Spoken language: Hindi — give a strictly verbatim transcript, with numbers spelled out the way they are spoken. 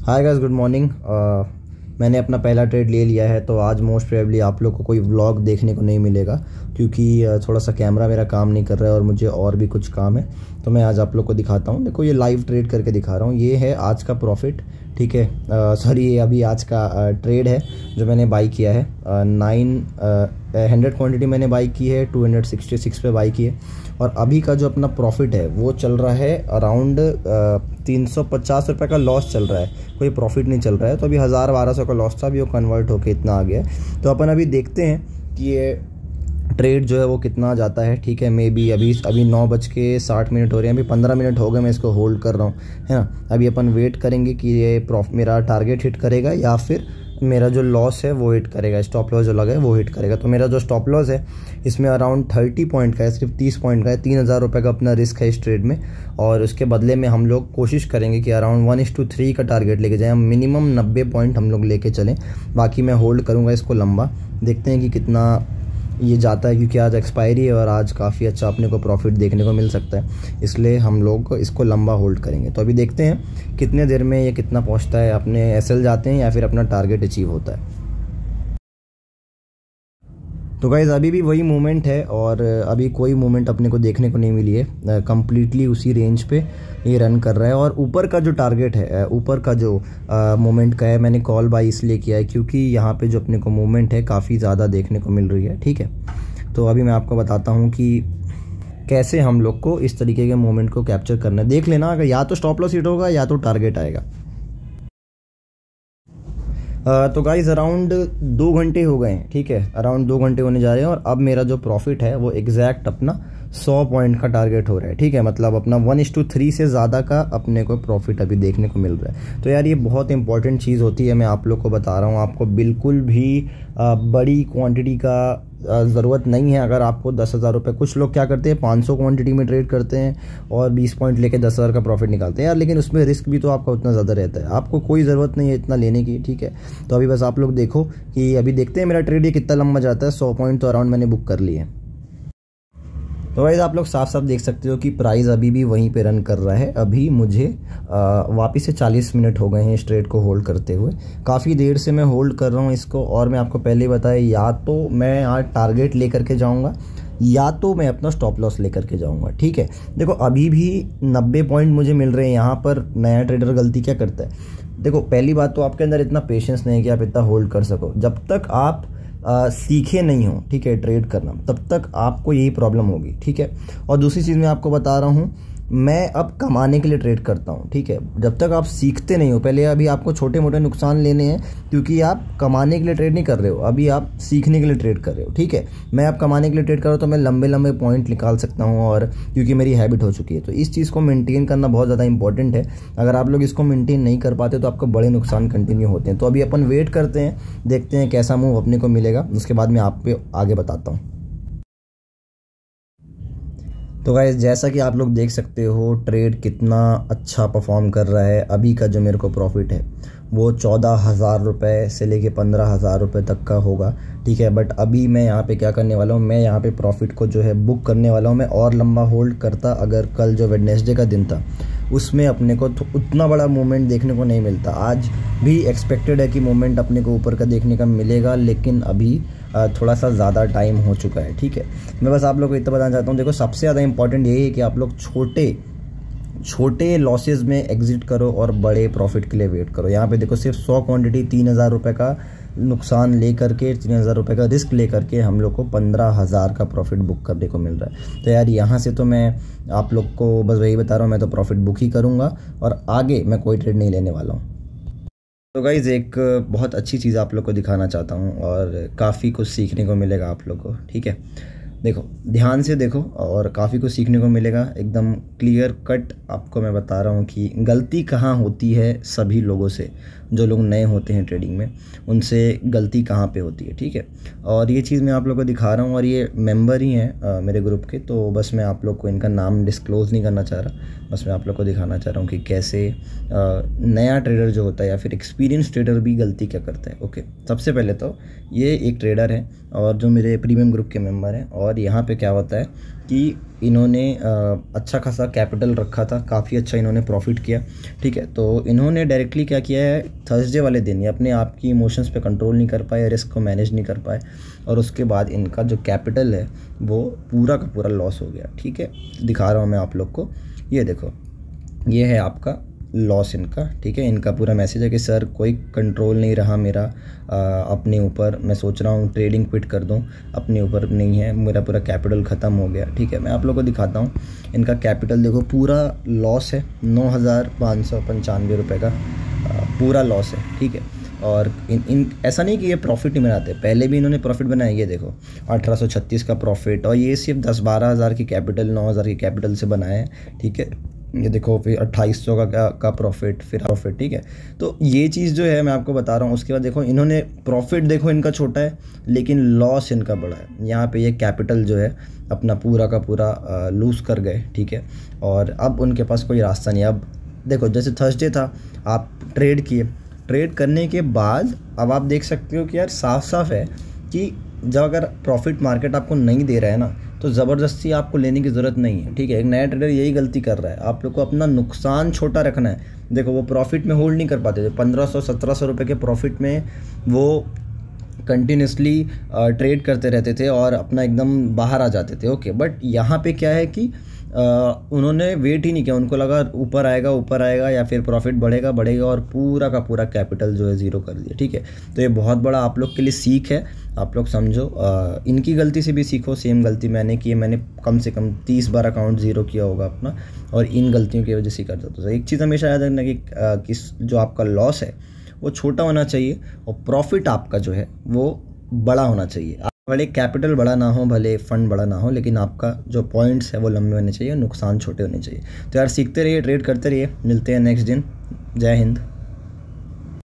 Hi guys, good morning. मैंने अपना पहला ट्रेड ले लिया है, तो आज मोस्ट प्रोबेबली आप लोग को कोई व्लॉग देखने को नहीं मिलेगा क्योंकि uh, थोड़ा सा कैमरा मेरा काम नहीं कर रहा है और मुझे और भी कुछ काम है। तो मैं आज आप लोग को दिखाता हूँ। देखो, ये लाइव ट्रेड करके दिखा रहा हूँ। ये है आज का प्रॉफिट, ठीक है। सॉरी, ये अभी आज का ट्रेड है जो मैंने बाई किया है। नाइन हंड्रेड क्वांटिटी मैंने बाई की है, टू हंड्रेड सिक्सटी सिक्स पे बाई की है। और अभी का जो अपना प्रॉफिट है वो चल रहा है अराउंड तीन सौ पचास रुपये का लॉस चल रहा है, कोई प्रॉफिट नहीं चल रहा है। तो अभी हज़ार बारह सौ का लॉस था, अभी वो कन्वर्ट होके इतना आ गया है। तो अपन अभी देखते हैं कि ये ट्रेड जो है वो कितना जाता है, ठीक है। मे बी अभी अभी नौ बज के साठ मिनट हो रहे हैं, अभी पंद्रह मिनट हो गए मैं इसको होल्ड कर रहा हूँ, है ना। अभी अपन वेट करेंगे कि ये प्रॉफ मेरा टारगेट हिट करेगा या फिर मेरा जो लॉस है वो हिट करेगा, स्टॉप लॉस जो लगा है वो हिट करेगा। तो मेरा जो स्टॉप लॉस है इसमें अराउंड थर्टी पॉइंट का है, सिर्फ तीस पॉइंट का है। तीन हज़ार रुपये का अपना रिस्क है इस ट्रेड में, और उसके बदले में हम लोग कोशिश करेंगे कि अराउंड वन इस टू थ्री का टारगेट लेके जाएँ। हम मिनिमम नब्बे पॉइंट हम लोग लेके चलें, बाकी मैं होल्ड करूँगा इसको लंबा। देखते हैं कि कितना ये जाता है, क्योंकि आज एक्सपायरी है और आज काफ़ी अच्छा अपने को प्रॉफिट देखने को मिल सकता है, इसलिए हम लोग इसको लंबा होल्ड करेंगे। तो अभी देखते हैं कितने देर में ये कितना पहुंचता है, अपने एसएल जाते हैं या फिर अपना टारगेट अचीव होता है। तो गाइज़, अभी भी वही मूवमेंट है और अभी कोई मूवमेंट अपने को देखने को नहीं मिली है। कंप्लीटली उसी रेंज पे ये रन कर रहा है। और ऊपर का जो टारगेट है, ऊपर का जो मूवमेंट का है, मैंने कॉल बाई इसलिए किया है क्योंकि यहाँ पे जो अपने को मूवमेंट है काफ़ी ज़्यादा देखने को मिल रही है, ठीक है। तो अभी मैं आपको बताता हूँ कि कैसे हम लोग को इस तरीके के मूवमेंट को कैप्चर करना है। देख लेना, अगर या तो स्टॉप लॉस हिट होगा या तो टारगेट आएगा। Uh, तो गाइज अराउंड दो घंटे हो गए हैं, ठीक है। अराउंड दो घंटे होने जा रहे हैं और अब मेरा जो प्रॉफिट है वो एग्जैक्ट अपना सौ पॉइंट का टारगेट हो रहा है, ठीक है। मतलब अपना वन इस टू थ्री से ज़्यादा का अपने को प्रॉफिट अभी देखने को मिल रहा है। तो यार, ये बहुत इंपॉर्टेंट चीज़ होती है, मैं आप लोग को बता रहा हूँ। आपको बिल्कुल भी आ, बड़ी क्वांटिटी का ज़रूरत नहीं है। अगर आपको दस हज़ार रुपये, कुछ लोग क्या करते हैं पाँच सौ क्वांटिटी में ट्रेड करते हैं और बीस पॉइंट लेके दस हज़ार का प्रॉफिट निकालते हैं यार, लेकिन उसमें रिस्क भी तो आपका उतना ज़्यादा रहता है। आपको कोई ज़रूरत नहीं है इतना लेने की, ठीक है। तो अभी बस आप लोग देखो कि अभी देखते हैं मेरा ट्रेड ये कितना लंबा जाता है। सौ पॉइंट तो अराउंड मैंने बुक कर लिए हैं। तो गाइस, आप लोग साफ साफ देख सकते हो कि प्राइस अभी भी वहीं पे रन कर रहा है। अभी मुझे वापस से चालीस मिनट हो गए हैं इस ट्रेड को होल्ड करते हुए। काफ़ी देर से मैं होल्ड कर रहा हूँ इसको, और मैं आपको पहले बताया, या तो मैं आज टारगेट लेकर के जाऊँगा या तो मैं अपना स्टॉप लॉस लेकर के जाऊँगा, ठीक है। देखो, अभी भी नब्बे पॉइंट मुझे मिल रहे हैं। यहाँ पर नया ट्रेडर गलती क्या करता है, देखो, पहली बात तो आपके अंदर इतना पेशेंस नहीं है कि आप इतना होल्ड कर सको। जब तक आप आ, सीखे नहीं हो, ठीक है, ट्रेड करना, तब तक आपको यही प्रॉब्लम होगी, ठीक है। और दूसरी चीज़ मैं आपको बता रहा हूँ, मैं अब कमाने के लिए ट्रेड करता हूँ, ठीक है। जब तक आप सीखते नहीं हो, पहले अभी आपको छोटे मोटे नुकसान लेने हैं क्योंकि आप कमाने के लिए ट्रेड नहीं कर रहे हो, अभी आप सीखने के लिए ट्रेड कर रहे हो, ठीक है। मैं अब कमाने के लिए ट्रेड कर रहा हूँ तो मैं लंबे लंबे पॉइंट निकाल सकता हूँ, और क्योंकि मेरी हैबिट हो चुकी है। तो इस चीज़ को मेंटेन करना बहुत ज़्यादा इंपॉर्टेंट है। अगर आप लोग इसको मेंटेन नहीं कर पाते तो आपको बड़े नुकसान कंटिन्यू होते हैं। तो अभी अपन वेट करते हैं, देखते हैं कैसा मूव अपने को मिलेगा, उसके बाद मैं आप पे आगे बताता हूँ। तो गाइस, जैसा कि आप लोग देख सकते हो ट्रेड कितना अच्छा परफॉर्म कर रहा है। अभी का जो मेरे को प्रॉफिट है वो चौदह हज़ार रुपये से लेके पंद्रह हज़ार रुपये तक का होगा, ठीक है। बट अभी मैं यहाँ पे क्या करने वाला हूँ, मैं यहाँ पे प्रॉफिट को जो है बुक करने वाला हूँ। मैं और लंबा होल्ड करता अगर कल जो वेडनेसडे का दिन था उसमें अपने को तो उतना बड़ा मूवमेंट देखने को नहीं मिलता। आज भी एक्सपेक्टेड है कि मूवमेंट अपने को ऊपर का देखने का मिलेगा, लेकिन अभी थोड़ा सा ज़्यादा टाइम हो चुका है, ठीक है। मैं बस आप लोग को इतना बताना चाहता हूँ, देखो, सबसे ज़्यादा इंपॉर्टेंट यही है कि आप लोग छोटे छोटे लॉसेस में एग्जिट करो और बड़े प्रॉफिट के लिए वेट करो। यहाँ पे देखो, सिर्फ सौ क्वांटिटी तीन हज़ार रुपये का नुकसान ले करके, तीन हज़ार रुपये का रिस्क ले करके हम लोग को पंद्रह हज़ार का प्रॉफिट बुक करने को मिल रहा है। तो यार, यहाँ से तो मैं आप लोग को बस वही बता रहा हूँ, मैं तो प्रॉफिट बुक ही करूँगा और आगे मैं कोई ट्रेड नहीं लेने वाला हूँ। तो गाइज़, एक बहुत अच्छी चीज़ आप लोग को दिखाना चाहता हूँ और काफ़ी कुछ सीखने को मिलेगा आप लोग को, ठीक है। देखो, ध्यान से देखो और काफ़ी कुछ सीखने को मिलेगा। एकदम क्लियर कट आपको मैं बता रहा हूँ कि गलती कहाँ होती है सभी लोगों से। जो लोग नए होते हैं ट्रेडिंग में, उनसे गलती कहाँ पे होती है, ठीक है। और ये चीज़ मैं आप लोगों को दिखा रहा हूँ, और ये मेंबर ही हैं मेरे ग्रुप के, तो बस मैं आप लोग को इनका नाम डिस्क्लोज़ नहीं करना चाह रहा, बस मैं आप लोग को दिखाना चाह रहा हूँ कि कैसे आ, नया ट्रेडर जो होता है या फिर एक्सपीरियंस ट्रेडर भी गलती क्या करता है। ओके, सबसे पहले तो ये एक ट्रेडर है और जो मेरे प्रीमियम ग्रुप के मेंबर हैं, और यहाँ पे क्या होता है कि इन्होंने अच्छा खासा कैपिटल रखा था, काफ़ी अच्छा इन्होंने प्रॉफिट किया, ठीक है। तो इन्होंने डायरेक्टली क्या किया है, थर्सडे वाले दिन ये अपने आप की इमोशंस पे कंट्रोल नहीं कर पाए, रिस्क को मैनेज नहीं कर पाए, और उसके बाद इनका जो कैपिटल है वो पूरा का पूरा लॉस हो गया, ठीक है। दिखा रहा हूँ मैं आप लोग को, ये देखो, ये है आपका लॉस इनका, ठीक है। इनका पूरा मैसेज है कि सर कोई कंट्रोल नहीं रहा मेरा आ, अपने ऊपर, मैं सोच रहा हूँ ट्रेडिंग क्विट कर दूँ, अपने ऊपर नहीं है, मेरा पूरा कैपिटल ख़त्म हो गया, ठीक है। मैं आप लोगों को दिखाता हूँ, इनका कैपिटल देखो पूरा लॉस है, नौ हज़ार पाँच सौ पंचानवे रुपये का आ, पूरा लॉस है, ठीक है। और इन इन ऐसा नहीं कि ये प्रॉफिट नहीं बनाते, पहले भी इन्होंने प्रॉफिट बनाया, ये देखो अठारह सौ छत्तीस का प्रॉफिट, और ये सिर्फ दस बारह हज़ार की कैपिटल, नौ हज़ार की कैपिटल से बनाया है, ठीक है। ये देखो फिर अट्ठाईस सौ का का प्रॉफिट, फिर प्रॉफिट, ठीक है। तो ये चीज़ जो है मैं आपको बता रहा हूँ। उसके बाद देखो इन्होंने प्रॉफिट देखो इनका छोटा है लेकिन लॉस इनका बड़ा है। यहाँ पे ये कैपिटल जो है अपना पूरा का पूरा लूज़ कर गए, ठीक है। और अब उनके पास कोई रास्ता नहीं। अब देखो जैसे थर्सडे था, आप ट्रेड किए, ट्रेड करने के बाद अब आप देख सकते हो कि यार साफ साफ है कि जब अगर प्रॉफिट मार्केट आपको नहीं दे रहा है ना, तो ज़बरदस्ती आपको लेने की ज़रूरत नहीं है, ठीक है। एक नया ट्रेडर यही गलती कर रहा है, आप लोग को अपना नुकसान छोटा रखना है। देखो वो प्रॉफिट में होल्ड नहीं कर पाते थे, पंद्रह सौ सत्रह सौ रुपये के प्रॉफिट में वो कंटिन्यूसली ट्रेड करते रहते थे और अपना एकदम बाहर आ जाते थे, ओके। बट यहाँ पे क्या है कि Uh, उन्होंने वेट ही नहीं किया, उनको लगा ऊपर आएगा ऊपर आएगा या फिर प्रॉफिट बढ़ेगा बढ़ेगा, और पूरा का पूरा कैपिटल जो है ज़ीरो कर दिया, ठीक है। तो ये बहुत बड़ा आप लोग के लिए सीख है, आप लोग समझो। uh, इनकी गलती से भी सीखो, सेम गलती मैंने की है, मैंने कम से कम तीस बार अकाउंट ज़ीरो किया होगा अपना, और इन गलतियों की वजह से ही करता। तो एक चीज़ हमेशा याद रखना कि uh, किस जो आपका लॉस है वो छोटा होना चाहिए और प्रॉफिट आपका जो है वो बड़ा होना चाहिए। भले कैपिटल बड़ा ना हो, भले फंड बड़ा ना हो, लेकिन आपका जो पॉइंट्स है वो लंबे होने चाहिए, नुकसान छोटे होने चाहिए। तो यार सीखते रहिए, ट्रेड करते रहिए, मिलते हैं नेक्स्ट दिन। जय हिंद।